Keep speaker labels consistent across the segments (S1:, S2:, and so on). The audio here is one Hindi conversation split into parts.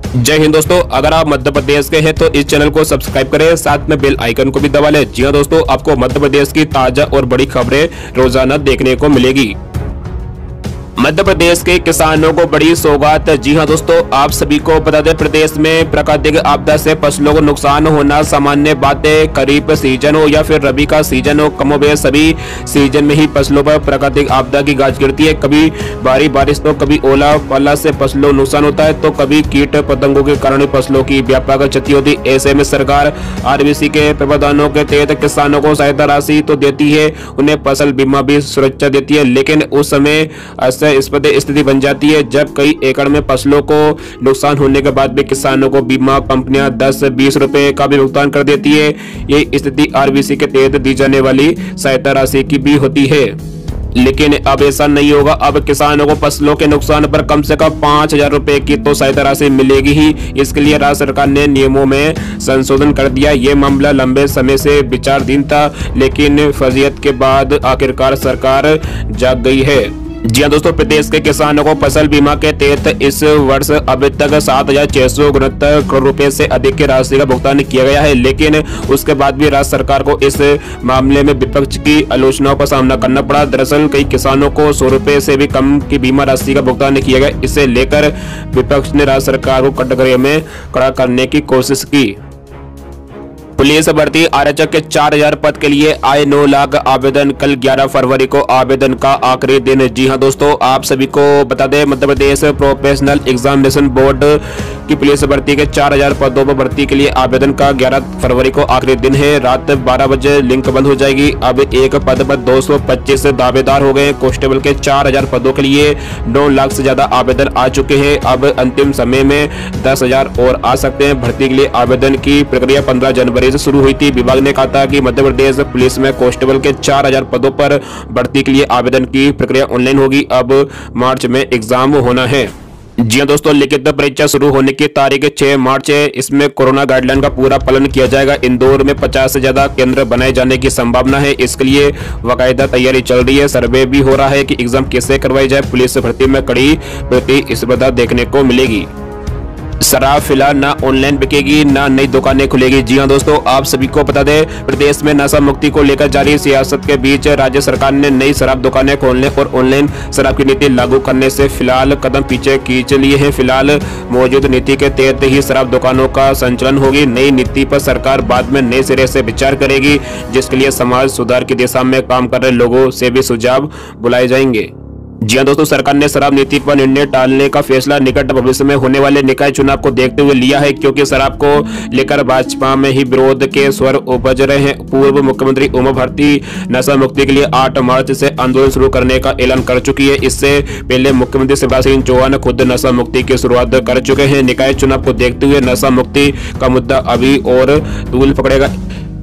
S1: जय हिंद दोस्तों, अगर आप मध्य प्रदेश के हैं तो इस चैनल को सब्सक्राइब करें, साथ में बेल आइकन को भी दबा लें। जी हां दोस्तों, आपको मध्य प्रदेश की ताजा और बड़ी खबरें रोजाना देखने को मिलेगी। मध्य प्रदेश के किसानों को बड़ी सौगात। जी हां दोस्तों, आप सभी को बता दें, प्रदेश में प्राकृतिक आपदा से फसलों को नुकसान होना सामान्य बात है। खरीफ सीजन हो या फिर रबी का सीजन हो, कमोबेश सभी सीजन में ही फसलों पर प्राकृतिक आपदा की गाज गिरती है। कभी भारी बारिश तो कभी ओला पाला से फसलों को नुकसान होता है, तो कभी कीट पतंगों के कारण फसलों की व्यापक क्षति होती है। ऐसे में सरकार आरबीसी के प्रावधानों के तहत किसानों को सहायता राशि तो देती है, उन्हें फसल बीमा भी सुरक्षा देती है, लेकिन उस समय स्थिति बन जाती है जब कई एकड़ में फसलों को नुकसान होने के बाद भी किसानों को बीमा कंपनियां 10-20 रुपए का भी भुगतान कर देती है। ये स्थिति आरबीसी के तहत दी जाने वाली सहायता राशि की भी होती है, लेकिन अब ऐसा नहीं होगा। अब किसानों को फसलों के नुकसान पर कम से कम 5,000 रुपए की तो सहायता राशि मिलेगी ही। इसके लिए राज्य सरकार ने नियमों में संशोधन कर दिया। ये मामला लंबे समय से विचाराधीन था, लेकिन फजीयत के बाद आखिरकार सरकार जाग गई है। जी हां दोस्तों, प्रदेश के किसानों को फसल बीमा के तहत इस वर्ष अब तक 7,669 करोड़ रुपए से अधिक की राशि का भुगतान किया गया है, लेकिन उसके बाद भी राज्य सरकार को इस मामले में विपक्ष की आलोचनाओं का सामना करना पड़ा। दरअसल कई किसानों को 100 रुपए से भी कम की बीमा राशि का भुगतान किया गया। इसे लेकर विपक्ष ने राज्य सरकार को कटघरे में खड़ा करने की कोशिश की। पुलिस भर्ती आरक्षक के 4,000 पद के लिए आए 9 लाख आवेदन। कल 11 फरवरी को आवेदन का आखिरी दिन। जी हां दोस्तों, आप सभी को बता दें, Madhya Pradesh professional examination board की पुलिस भर्ती के 4,000 पदों पर भर्ती के लिए आवेदन का 11 फरवरी को आखिरी दिन है। रात 12 बजे लिंक बंद हो जाएगी। अब एक पद पर 225 दावेदार हो गए। कांस्टेबल के 4,000 पदों के लिए 9 लाख से ज्यादा आवेदन आ चुके हैं। अब अंतिम समय में 10,000 और आ सकते हैं। भर्ती के लिए आवेदन की प्रक्रिया 15 जनवरी से शुरू हुई थी। विभाग ने कहा था कि मध्य प्रदेश पुलिस में कांस्टेबल के 4,000 पदों पर भर्ती के लिए आवेदन की प्रक्रिया ऑनलाइन होगी। अब मार्च में एग्जाम होना है। जी हां दोस्तों, लिखित परीक्षा शुरू होने की तारीख 6 मार्च है। इसमें कोरोना गाइडलाइन का पूरा पालन किया जाएगा। इंदौर में 50 से ज्यादा केंद्र बनाए जाने की संभावना है। इसके लिए बाकायदा तैयारी चल रही है। सर्वे भी हो रहा है कि एग्जाम कैसे करवाई जाए। पुलिस भर्ती में कड़ी प्रतिस्पर्धा देखने को मिलेगी। शराब फिलहाल ना ऑनलाइन बिकेगी, ना नई दुकानें खुलेगी। जी हां दोस्तों, आप सभी को बता दें, प्रदेश में नशा मुक्ति को लेकर जारी सियासत के बीच राज्य सरकार ने नई शराब दुकानें खोलने और ऑनलाइन शराब की नीति लागू करने से फिलहाल कदम पीछे खींच लिए हैं। फिलहाल मौजूद नीति के तहत ही शराब दुकानों का संचालन होगी। नई नीति पर सरकार बाद में नए सिरे से विचार करेगी, जिसके लिए समाज सुधार की दिशा में काम कर रहे लोगों से भी सुझाव बुलाए जाएंगे। जी हां दोस्तों, सरकार ने शराब नीति पर निर्णय टालने का फैसला निकट भविष्य में होने वाले निकाय चुनाव को देखते हुए लिया है, क्योंकि शराब को लेकर भाजपा में ही विरोध के स्वर उपज रहे हैं। पूर्व मुख्यमंत्री उमा भारती नशा मुक्ति के लिए 8 मार्च से आंदोलन शुरू करने का ऐलान कर चुकी है। इससे पहले मुख्यमंत्री शिवराज सिंह चौहान खुद नशा मुक्ति की शुरुआत कर चुके हैं। निकाय चुनाव को देखते हुए नशा मुक्ति का मुद्दा अभी और तूल पकड़ेगा।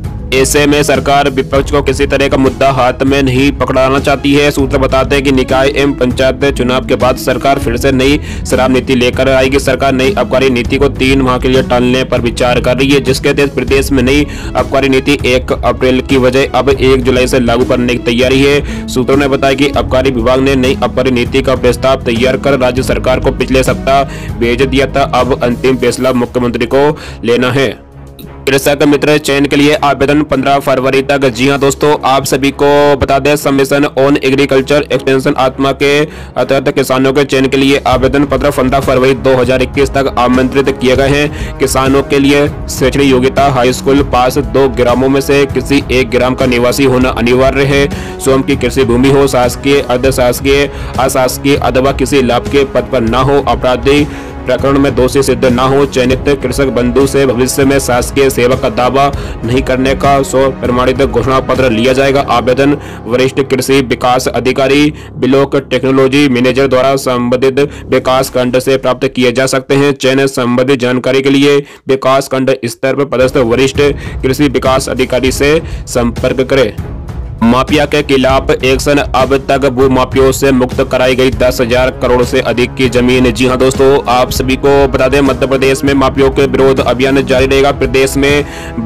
S1: ऐसे में सरकार विपक्ष को किसी तरह का मुद्दा हाथ में नहीं पकड़ाना चाहती है। सूत्र बताते हैं कि निकाय एवं पंचायत चुनाव के बाद सरकार फिर से नई शराब नीति लेकर आएगी। सरकार नई आबकारी नीति को 3 माह के लिए टालने पर विचार कर रही है, जिसके तहत प्रदेश में नई आबकारी नीति 1 अप्रैल की बजाय अब 1 जुलाई से लागू करने की तैयारी है। सूत्रों ने बताया कि आबकारी विभाग ने नई आबकारी नीति का प्रस्ताव तैयार कर राज्य सरकार को पिछले सप्ताह भेज दिया था। अब अंतिम फैसला मुख्यमंत्री को लेना है। कृषक मित्र चयन के लिए आवेदन 15 फरवरी तक। जी हां दोस्तों, आप सभी को बता दें, सबमिशन ऑन एग्रीकल्चर एक्सटेंशन आत्मा के तहत किसानों के चयन के लिए आवेदन पत्र 15 फरवरी 2021 तक आमंत्रित किए गए हैं। किसानों के लिए शैक्षणिक योग्यता हाई स्कूल पास 2 ग्रामों में से किसी 1 ग्राम का निवासी होना अनिवार्य है। स्वयं की कृषि भूमि हो, शासकीय, अर्धशासकीय, अशासकीय अथवा किसी लाभ के पद पर न हो, आपराधिक प्रकरण में दोषी सिद्ध न हो। चयनित कृषक बंधु से भविष्य में शासकीय सेवा का दावा नहीं करने का प्रमाणित घोषणा पत्र लिया जाएगा। आवेदन वरिष्ठ कृषि विकास अधिकारी, ब्लॉक टेक्नोलॉजी मैनेजर द्वारा संबंधित विकास खंड से प्राप्त किए जा सकते हैं। चयन संबंधित जानकारी के लिए विकास खंड स्तर पर पदस्थ वरिष्ठ कृषि विकास अधिकारी से संपर्क करें। माफिया के खिलाफ एक्शन, अब तक भू माफियों से मुक्त कराई गई 10,000 करोड़ से अधिक की जमीन। जी हां दोस्तों, आप सभी को बता दें मध्य प्रदेश में माफियों के विरोध अभियान जारी रहेगा। प्रदेश में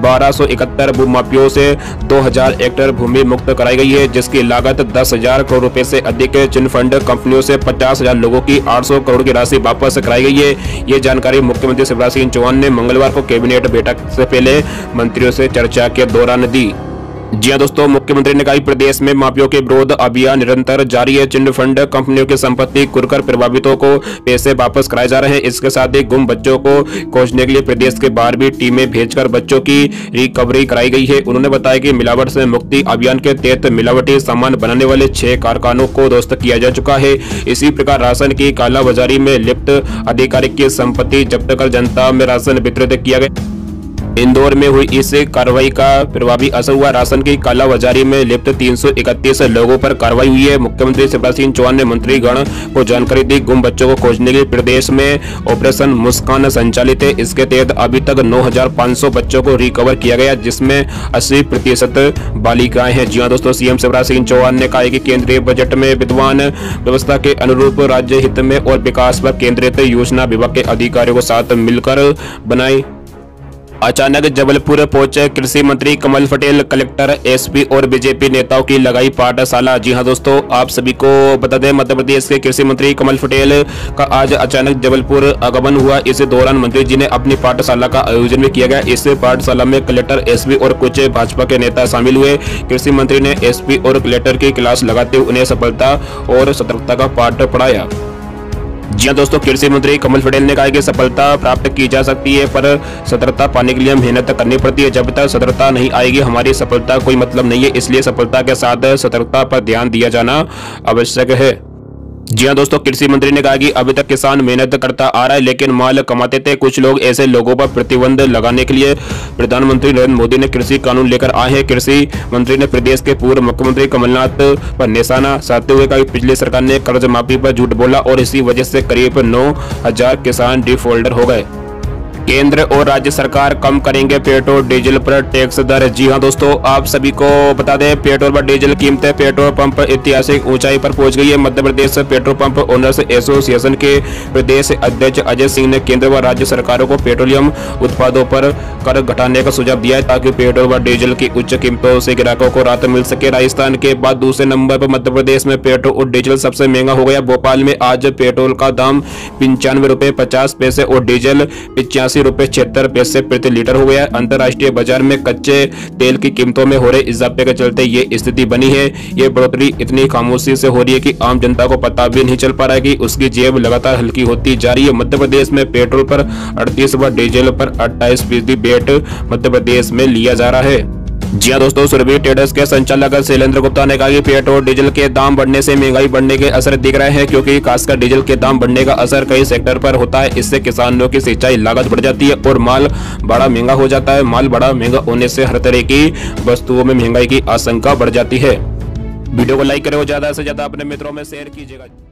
S1: 1271 भू माफियों से 2000 हेक्टेयर भूमि मुक्त कराई गई है, जिसकी लागत 10,000 करोड़ रुपए से अधिक है। चिटफंड कंपनियों से 50,000 लोगों की 800 करोड़ की राशि वापस कराई गई है। ये जानकारी मुख्यमंत्री शिवराज सिंह चौहान ने मंगलवार को कैबिनेट बैठक से पहले मंत्रियों से चर्चा के दौरान दी। जी हां दोस्तों, मुख्यमंत्री ने कहा कि प्रदेश में माफियों के विरोध अभियान निरंतर जारी है। चिटफंड कंपनियों की संपत्ति कुरकर प्रभावितों को पैसे वापस कराए जा रहे हैं। इसके साथ ही गुम बच्चों को खोजने के लिए प्रदेश के बाहर भी टीमें भेजकर बच्चों की रिकवरी कराई गई है। उन्होंने बताया कि मिलावट से मुक्ति अभियान के तहत मिलावटी सामान बनाने वाले 6 कारखानों को ध्वस्त किया जा चुका है। इसी प्रकार राशन की कालाबाजारी में लिप्त अधिकारी की संपत्ति जब्त कर जनता में राशन वितरित किया गया। इंदौर में हुई इस कार्रवाई का प्रभावी असर हुआ। राशन की कालाबाजारी में लिप्त 331 लोगों पर कार्रवाई हुई है। मुख्यमंत्री शिवराज सिंह चौहान ने मंत्रीगण को जानकारी दी। गुम बच्चों को खोजने के लिए प्रदेश में ऑपरेशन मुस्कान संचालित है। इसके तहत अभी तक 9,500 बच्चों को रिकवर किया गया, जिसमें 80% बालिकाएं हैं। जी हां दोस्तों, सीएम शिवराज सिंह चौहान ने कहा कि केंद्रीय बजट में विद्यमान व्यवस्था के अनुरूप राज्य हित में और विकास पर केंद्रित योजना विभाग के अधिकारियों के साथ मिलकर बनाई। अचानक जबलपुर पहुंचे कृषि मंत्री कमल पटेल, कलेक्टर, एसपी और बीजेपी नेताओं की लगाई पाठशाला। जी हां दोस्तों, आप सभी को बता दें मध्य प्रदेश के कृषि मंत्री कमल पटेल का आज अचानक जबलपुर आगमन हुआ। इस दौरान मंत्री जी ने अपनी पाठशाला का आयोजन भी किया गया। इस पाठशाला में कलेक्टर, एसपी और कुछ भाजपा के नेता शामिल हुए। कृषि मंत्री ने एसपी और कलेक्टर की क्लास लगाते हुए उन्हें सफलता और सतर्कता का पाठ पढ़ाया। जी हां दोस्तों, कृषि मंत्री कमल पटेल ने कहा कि सफलता प्राप्त की जा सकती है, पर सतर्कता पाने के लिए मेहनत करनी पड़ती है। जब तक सतर्कता नहीं आएगी हमारी सफलता कोई मतलब नहीं है। इसलिए सफलता के साथ सतर्कता पर ध्यान दिया जाना आवश्यक है। जी हां दोस्तों, कृषि मंत्री ने कहा कि अभी तक किसान मेहनत करता आ रहा है, लेकिन माल कमाते थे। कुछ लोग ऐसे लोगों पर प्रतिबंध लगाने के लिए प्रधानमंत्री नरेंद्र मोदी ने कृषि कानून लेकर आए हैं। कृषि मंत्री ने प्रदेश के पूर्व मुख्यमंत्री कमलनाथ पर निशाना साधते हुए कहा कि पिछली सरकार ने कर्ज माफी पर झूठ बोला और इसी वजह से करीब 9,000 किसान डिफॉल्टर हो गए। केंद्र और राज्य सरकार कम करेंगे पेट्रोल डीजल पर टैक्स दर। जी हां दोस्तों, आप सभी को बता दें पेट्रोल व डीजल कीमतें पेट्रोल पंप ऐतिहासिक ऊंचाई पर पहुंच गई है। Madhya Pradesh petrol pump owners association के प्रदेश अध्यक्ष अजय सिंह ने केंद्र व राज्य सरकारों को पेट्रोलियम उत्पादों पर कर घटाने का सुझाव दिया है, ताकि पेट्रोल व डीजल की उच्च कीमतों से ग्राहकों को राहत मिल सके। राजस्थान के बाद दूसरे नंबर पर मध्य प्रदेश में पेट्रोल और डीजल सबसे महंगा हो गया। भोपाल में आज पेट्रोल का दाम 95 रुपए 50 पैसे और डीजल 85 रुपए 76 पैसे प्रति लीटर हो गया। अंतर्राष्ट्रीय बाजार में कच्चे तेल की कीमतों में हो रहे इजाफे के चलते ये स्थिति बनी है। ये बढ़ोतरी इतनी खामोशी से हो रही है कि आम जनता को पता भी नहीं चल पा रहा है कि उसकी जेब लगातार हल्की होती जा रही है। मध्य प्रदेश में पेट्रोल पर 38 व डीजल पर 28% वेट मध्य प्रदेश में लिया जा रहा है। जी हां दोस्तों, सुरभि ट्रेडर्स के संचालक शैलेंद्र गुप्ता ने कहा कि पेट्रोल डीजल के दाम बढ़ने से महंगाई बढ़ने के असर दिख रहे हैं, क्योंकि खासकर डीजल के दाम बढ़ने का असर कई सेक्टर पर होता है। इससे किसानों की सिंचाई लागत बढ़ जाती है और माल बड़ा महंगा हो जाता है। माल बड़ा महंगा होने से हर तरह की वस्तुओं में महंगाई की आशंका बढ़ जाती है। वीडियो को लाइक करें और ज्यादा से ज्यादा अपने मित्रों में शेयर कीजिएगा।